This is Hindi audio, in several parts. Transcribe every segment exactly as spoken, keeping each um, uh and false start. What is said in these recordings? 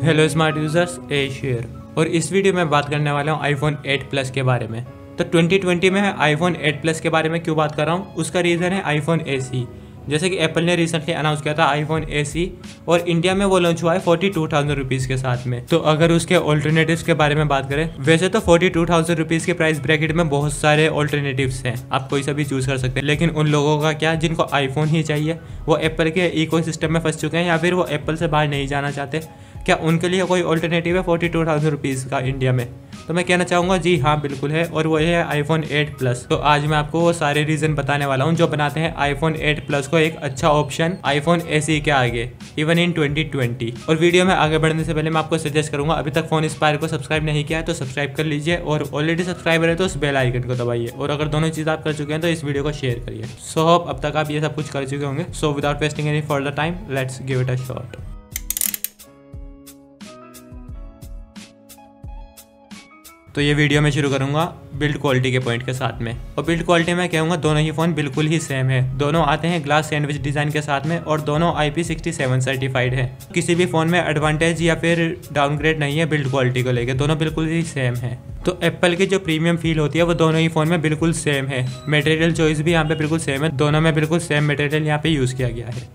Hello smart users, Ash here. और इस वीडियो में बात करने वाला हूँ आईफोन एट प्लस के बारे में। तो ट्वेंटी ट्वेंटी में मैं आईफोन एट प्लस के बारे में क्यों बात कर रहा हूँ, उसका रीज़न है आईफोन ए सी। जैसे कि एप्पल ने रिसेंटली अनाउंस किया था आईफोन ए सी, और इंडिया में वो लॉन्च हुआ है फोर्टी टू थाउजेंड रुपीज़ के साथ में। तो अगर उसके ऑल्टरनेटिव्स के बारे में बात करें, वैसे तो फोर्टी टू थाउजेंड रुपीज़ के प्राइस ब्रैकेट में बहुत सारे ऑल्टरनेटिव्स हैं, आप कोई सा भी चूज़ कर सकते हैं। लेकिन उन लोगों का क्या, जिनको आईफोन ही चाहिए, वो एप्पल के इकोसिस्टम में फंस चुके हैं या फिर वो एप्पल से बाहर नहीं जाना चाहते, क्या उनके लिए कोई ऑल्टरनेटिव है फोर्टी टू थाउजेंड रुपीज़ का इंडिया में? तो मैं कहना चाहूँगा जी हाँ, बिल्कुल है, और वो है आईफोन एट प्लस। तो आज मैं आपको वो सारे रीज़न बताने वाला हूँ जो बनाते हैं आईफोन एट प्लस को एक अच्छा ऑप्शन आईफोन ए सी के आगे, इवन इन ट्वेंटी ट्वेंटी। और वीडियो में आगे बढ़ने से पहले मैं आपको सजेस्ट करूँगा, अभी तक फोन स्पायर को सब्सक्राइब नहीं किया है तो सब्सक्राइब कर लीजिए, और ऑलरेडी सब्सक्राइबर है तो उस बेल आइकन को दबाइए, और अगर दोनों चीज़ आप कर चुके हैं तो इस वीडियो को शेयर करिए। सो होप अब तक आप ये सब कुछ कर चुके होंगे। So without wasting any further time, let's give it a shot. तो ये वीडियो मैं शुरू करूंगा बिल्ड क्वालिटी के पॉइंट के साथ में। और बिल्ड क्वालिटी में कहूँगा दोनों ही फ़ोन बिल्कुल ही सेम है। दोनों आते हैं ग्लास सैंडविच डिज़ाइन के साथ में, और दोनों I P sixty seven certified है। किसी भी फ़ोन में एडवांटेज या फिर डाउनग्रेड नहीं है बिल्ड क्वालिटी को लेकर, दोनों बिल्कुल ही सेम है। तो एप्पल की जो प्रीमियम फील होती है वो दोनों ही फ़ोन में बिल्कुल सेम है। मटेरियल चॉइस भी यहाँ पे बिल्कुल सेम है, दोनों में बिल्कुल सेम मटेरियल यहाँ पे यूज़ किया गया है।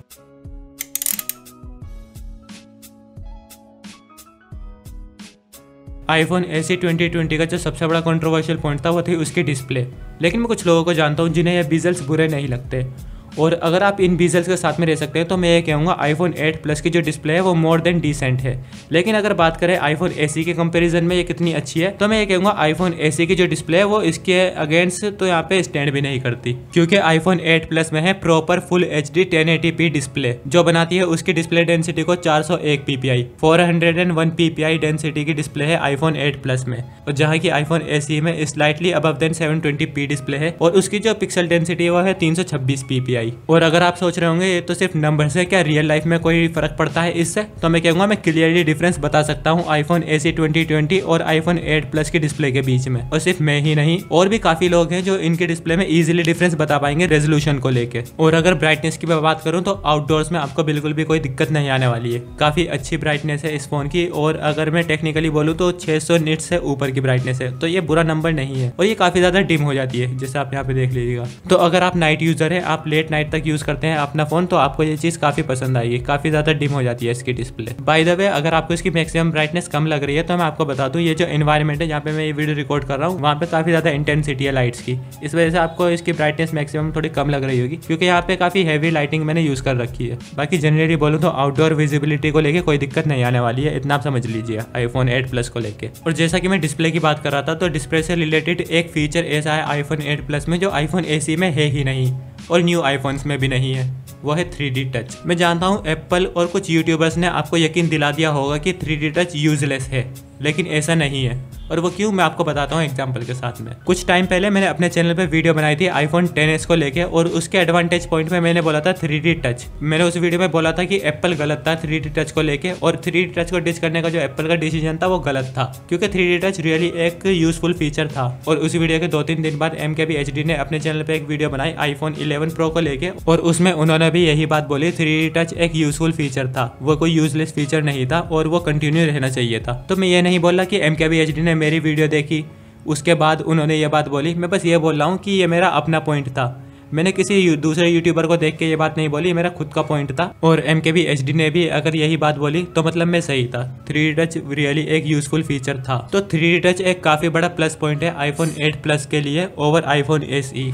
आईफोन ए सी ट्वेंटी ट्वेंटी का जो सबसे बड़ा कंट्रोवर्शियल पॉइंट था वो थी उसकी डिस्प्ले। लेकिन मैं कुछ लोगों को जानता हूँ जिन्हें ये बीजल्स बुरे नहीं लगते, और अगर आप इन बीजल्स के साथ में रह सकते हैं तो मैं ये कहूँगा आईफोन एट प्लस की जो डिस्प्ले है वो मोर देन डिसेंट है। लेकिन अगर बात करें आईफोन ए सी के कंपैरिजन में ये कितनी अच्छी है, तो मैं ये कहूँगा आईफोन ए सी की जो डिस्प्ले है वो इसके अगेंस्ट तो यहाँ पे स्टैंड भी नहीं करती, क्योंकि आईफोन एट प्लस में है proper full H D ten eighty P display, जो बनाती है उसकी डिस्प्ले डेंसिटी को चार सौ एक P P I, four hundred one P P I density की डिस्प्ले है आईफोन एट प्लस में। और जहाँ की आईफोन ए सी में slightly above than seven twenty P display है, और उसकी जो पिक्सल डेंसिटी है वो है तीन सौ छब्बीस पी पी आई। और अगर आप सोच रहे होंगे ये तो सिर्फ नंबर से, क्या रियल लाइफ में कोई फर्क पड़ता है इससे, तो मैं कहूँगा मैं क्लियरली डिफरेंस बता सकता हूँ आईफोन ए सी ट्वेंटी ट्वेंटी और आईफोन एट प्लस की डिस्प्ले के बीच में। और सिर्फ मैं ही नहीं, और भी काफी लोग हैं जो इनके डिस्प्ले में इजीली डिफरेंस बता पाएंगे रेजोल्यूशन को लेके। और अगर ब्राइटनेस की मैं बात करूँ तो आउटडोर्स में आपको बिल्कुल भी कोई दिक्कत नहीं आने वाली है। काफी अच्छी ब्राइटनेस है इस फोन की, और अगर मैं टेक्निकली बोलूँ तो छह सौ निट्स से ऊपर की ब्राइटनेस है, तो ये बुरा नंबर नहीं है। और ये काफी ज्यादा डिम हो जाती है, जैसे आप यहाँ पे देख लीजिएगा। तो अगर आप नाइट यूजर है, आप लेट नाइट तक यूज करते हैं अपना फोन, तो आपको ये चीज काफी पसंद आएगी। काफी ज्यादा डिम हो जाती है इसकी डिस्प्ले। बाय द वे, अगर आपको इसकी मैक्सिमम ब्राइटनेस कम लग रही है तो मैं आपको बता दूं, ये जो एनवायरनमेंट है जहाँ पे मैं ये वीडियो रिकॉर्ड कर रहा हूँ, वहाँ पे काफी ज्यादा इंटेंसिटी है लाइट्स की, इस वजह से आपको इसकी ब्राइटनेस मैक्सिमम थोड़ी कम लग रही होगी, क्योंकि यहाँ पे काफी हैवी लाइटिंग मैंने यूज कर रखी है। बाकी जनरली बोलूँ तो आउटडोर विजिबिलिटी को लेकर कोई दिक्कत नहीं आने वाली है, इतना आप समझ लीजिए आईफोन एट प्लस को लेकर। और जैसा कि मैं डिस्प्ले की बात कर रहा था, तो डिस्प्ले से रिलेटेड एक फीचर ऐसा है आईफोन एट प्लस में जो आईफोन ए सी में है ही नहीं, और न्यू आईफोन्स में भी नहीं है, वो है थ्री डी टच। मैं जानता हूँ एप्पल और कुछ यूट्यूबर्स ने आपको यकीन दिला दिया होगा कि थ्री डी टच यूजलेस है, लेकिन ऐसा नहीं है। और वो क्यों, मैं आपको बताता हूँ एग्जांपल के साथ में। कुछ टाइम पहले मैंने अपने चैनल पे वीडियो बनाई थी आईफोन टेन एस को लेके, और उसके एडवांटेज पॉइंट में मैंने बोला था थ्री डी टच। मैंने उस वीडियो में बोला था कि एप्पल गलत था थ्री डी टच को लेके, और थ्री डी टच को डिच करने का जो एप्पल का डिसीजन था वो गलत था, क्योंकि थ्री डी टच रियली एक यूजफुल फीचर था। और उस वीडियो के दो तीन दिन बाद एम के बी एच डी ने अपने चैनल पर एक वीडियो बनाई आईफोन इलेवन प्रो को लेके, और उसमें उन्होंने भी यही बात बोली, थ्री डी टच एक यूजफुल फीचर था, वो कोई यूजलेस फीचर नहीं था, और वो कंटिन्यू रहना चाहिए था। तो मैं ये नहीं बोल रहा कि एम के बी एच डी ने मेरी वीडियो देखी उसके बाद उन्होंने ये बात बोली, मैं बस ये बोल रहा हूँ कि ये मेरा अपना पॉइंट था। मैंने किसी दूसरे यूट्यूबर को देख के ये बात नहीं बोली, मेरा खुद का पॉइंट था। और एम के बी एच डी ने भी अगर यही बात बोली तो मतलब मैं सही था, थ्री डी टच रियली एक यूजफुल फीचर था। तो थ्री डी टच एक काफ़ी बड़ा प्लस पॉइंट है आईफोन एट प्लस के लिए ओवर आईफोन ए सी।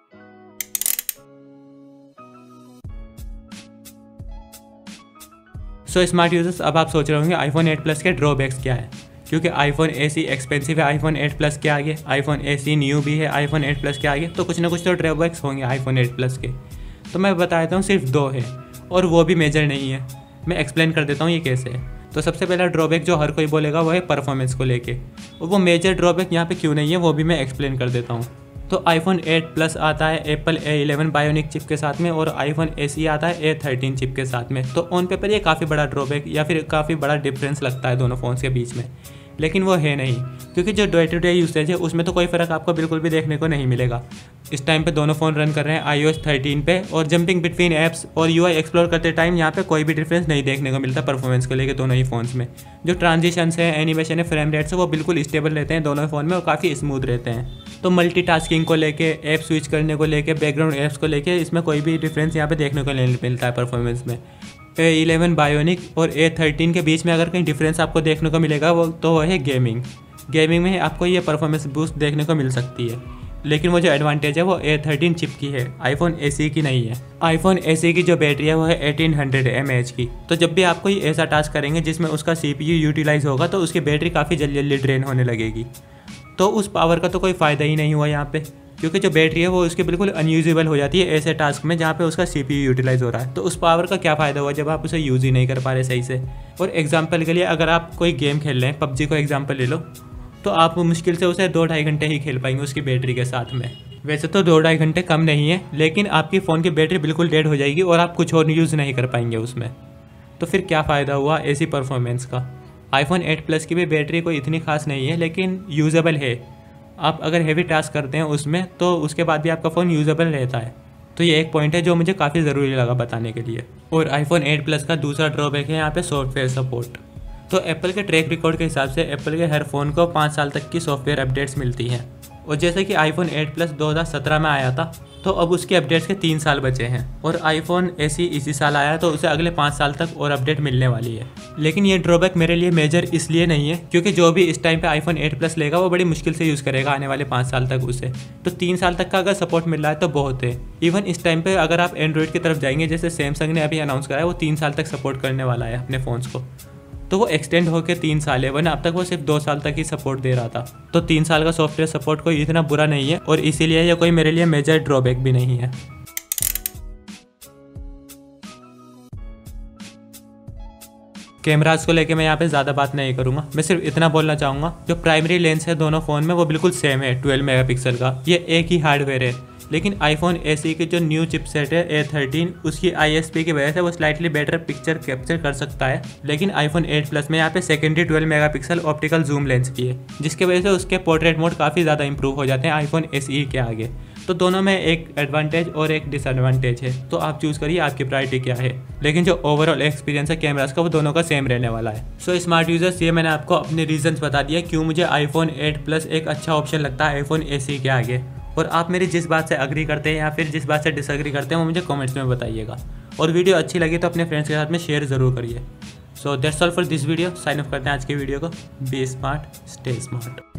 सो स्मार्ट यूजर्स, अब आप सोच रहे होंगे आईफोन एट प्लस के ड्रॉबैक्स क्या है, क्योंकि आईफोन ए सी एक्सपेंसिव है आईफोन एट प्लस के आगे, आईफोन ए सी न्यू भी है आईफोन एट प्लस के आगे, तो कुछ ना कुछ तो ड्रॉबैक्स होंगे आईफोन एट प्लस के। तो मैं बता देता हूँ, सिर्फ दो है, और वो भी मेजर नहीं है। मैं एक्सप्लेन कर देता हूँ ये कैसे है। तो सबसे पहला ड्रॉबैक जो हर कोई बोलेगा वो है परफॉर्मेंस को लेके, और वो मेजर ड्रॉबैक यहाँ पे क्यों नहीं है वो भी मैं एक्सप्लेन कर देता हूँ। तो आईफोन एट प्लस आता है Apple A eleven bionic chip के साथ में, और आईफोन ए सी आता है ए थर्टीन चिप के साथ में। तो ऑन पेपर ये काफ़ी बड़ा ड्रॉबैक या फिर काफ़ी बड़ा डिफरेंस लगता है दोनों फ़ोन्स के बीच में। लेकिन वो है नहीं, क्योंकि जो डे टू डे यूसेज है उसमें तो कोई फ़र्क आपको बिल्कुल भी देखने को नहीं मिलेगा। इस टाइम पे दोनों फ़ोन रन कर रहे हैं आई ओ एस थर्टीन पे, और जंपिंग बिटवीन ऐप्स और यू आई एक्सप्लोर करते टाइम यहाँ पे कोई भी डिफरेंस नहीं देखने को मिलता परफॉर्मेंस को लेकर दोनों ही फ़ोन्स में। जो ट्रांजिशंस है, एनिमेशन है, फ्रेम रेट्स है, वो बिल्कुल स्टेबल रहते हैं दोनों फ़ोन में और काफ़ी स्मूथ रहते हैं। तो मल्टीटास्किंग को लेके, ऐप स्विच करने को लेके, बैकग्राउंड ऐप्स को लेके इसमें कोई भी डिफरेंस यहाँ पे देखने को नहीं मिलता है परफॉर्मेंस में। ए इलेवन बायोनिक और ए थर्टीन के बीच में अगर कहीं डिफरेंस आपको देखने को मिलेगा वो तो वो है गेमिंग। गेमिंग में आपको ये परफॉर्मेंस बूस्ट देखने को मिल सकती है, लेकिन वो जो एडवांटेज है वो ए थर्टीन चिप की है, आईफोन एसी की नहीं है। आईफोन एसी की जो बैटरी है वो है eighteen hundred M A H की। तो जब भी आप कोई ऐसा टास्क करेंगे जिसमें उसका सी पी यू यूटिलाइज होगा तो उसकी बैटरी काफ़ी जल्दी जल्दी ड्रेन होने लगेगी। तो उस पावर का तो कोई फ़ायदा ही नहीं हुआ यहाँ पे, क्योंकि जो बैटरी है वो उसकी बिल्कुल अनयूजेबल हो जाती है ऐसे टास्क में जहाँ पे उसका सीपीयू यूटिलाइज हो रहा है। तो उस पावर का क्या फ़ायदा हुआ जब आप उसे यूज़ ही नहीं कर पा रहे सही से। और एग्जांपल के लिए अगर आप कोई गेम खेल रहे हैं, पबजी को एग्जांपल ले लो, तो आप मुश्किल से उसे दो ढाई घंटे ही खेल पाएंगे उसकी बैटरी के साथ में। वैसे तो दो ढाई घंटे कम नहीं है, लेकिन आपकी फ़ोन की बैटरी बिल्कुल डेड हो जाएगी और आप कुछ और यूज़ नहीं कर पाएंगे उसमें। तो फिर क्या फ़ायदा हुआ ऐसी परफॉर्मेंस का। आईफोन एट प्लस की भी बैटरी कोई इतनी खास नहीं है, लेकिन यूज़ेबल है। आप अगर हेवी टास्क करते हैं उसमें तो उसके बाद भी आपका फ़ोन यूज़ेबल रहता है। तो ये एक पॉइंट है जो मुझे काफ़ी ज़रूरी लगा बताने के लिए। और आईफोन एट प्लस का दूसरा ड्रॉबैक है यहाँ पे सॉफ्टवेयर सपोर्ट। तो एप्पल के ट्रैक रिकॉर्ड के हिसाब से एप्पल के हर फ़ोन को पाँच साल तक की सॉफ्टवेयर अपडेट्स मिलती हैं। और जैसे कि आईफोन एट प्लस दो हज़ार सत्रह में आया था, तो अब उसके अपडेट्स के तीन साल बचे हैं। और आईफोन एसी इसी साल आया तो उसे अगले पाँच साल तक और अपडेट मिलने वाली है। लेकिन ये ड्रॉबैक मेरे लिए मेजर इसलिए नहीं है क्योंकि जो भी इस टाइम पे आईफोन एट प्लस लेगा वो बड़ी मुश्किल से यूज़ करेगा आने वाले पाँच साल तक उसे। तो तीन साल तक का अगर सपोर्ट मिल रहा है तो बहुत है। इवन इस टाइम पे अगर आप एंड्रॉइड की तरफ जाएंगे, जैसे सैमसंग ने अभी अनाउंस करा है वो तीन साल तक सपोर्ट करने वाला है अपने फ़ोन्स को, तो वो एक्सटेंड होकर तीन साल है, वरना अब तक वो सिर्फ दो साल तक ही सपोर्ट दे रहा था। तो तीन साल का सॉफ्टवेयर सपोर्ट कोई इतना बुरा नहीं है और इसीलिए ये कोई मेरे लिए मेजर ड्रॉबैक भी नहीं है। कैमरास को लेके मैं यहाँ पे ज़्यादा बात नहीं करूँगा, मैं सिर्फ इतना बोलना चाहूँगा जो प्राइमरी लेंस है दोनों फ़ोन में वो बिल्कुल सेम है, ट्वेल्व मेगापिक्सल का। ये एक ही हार्डवेयर है, लेकिन आईफोन एसी की जो न्यू चिपसेट है ए थर्टीन, उसकी आई एस पी की वजह से वो स्लाइटली बेटर पिक्चर कैप्चर कर सकता है। लेकिन आईफोन एट प्लस में यहाँ पे secondary twelve megapixel optical zoom lens की है, जिसकी वजह से उसके पोर्ट्रेट मोड काफ़ी ज़्यादा इंप्रूव हो जाते हैं आईफोन एसई के आगे। तो दोनों में एक एडवांटेज और एक डिसएडवांटेज है, तो आप चूज़ करिए आपकी प्रायोरिटी क्या है। लेकिन जो ओवरऑल एक्सपीरियंस है कैमरास का वो दोनों का सेम रहने वाला है। सो स्मार्ट यूजर्स, ये मैंने आपको अपने रीजंस बता दिए क्यों मुझे आईफोन एट प्लस एक अच्छा ऑप्शन लगता है आईफोन एसी के आगे। और आप मेरी जिस बात से अग्री करते हैं या फिर जिस बात से डिसएग्री करते हैं वो मुझे कमेंट्स में बताइएगा। और वीडियो अच्छी लगी तो अपने फ्रेंड्स के साथ में शेयर ज़रूर करिए। So that's all for this video. Sign up करते हैं आज के वीडियो को। Be smart, stay smart.